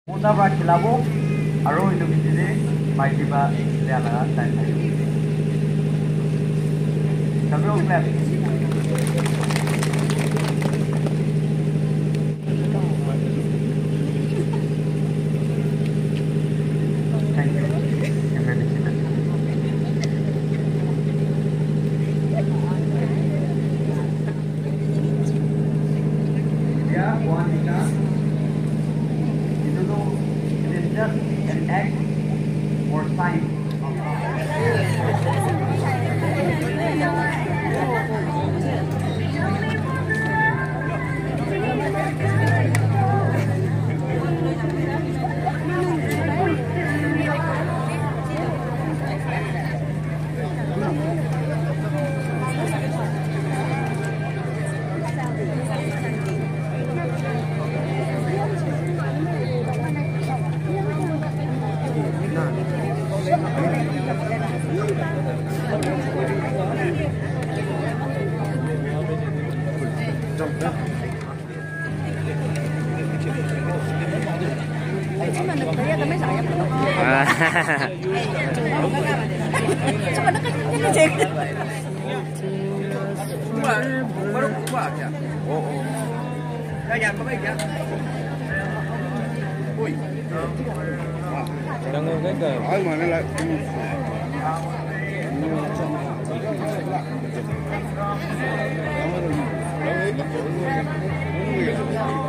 Muda ba khilabo aro itu bidire mai diba diala time thayo. Sabro clap. Thank you. Yeah, one just an act or sign of baru keluar ya. Oh. Jangan baik ya. Ui. Đang ngồi cái cờ. Hỏi mà nó lại. Hãy subscribe cho kênh Ghiền Mì Gõ để không bỏ lỡ những video hấp dẫn.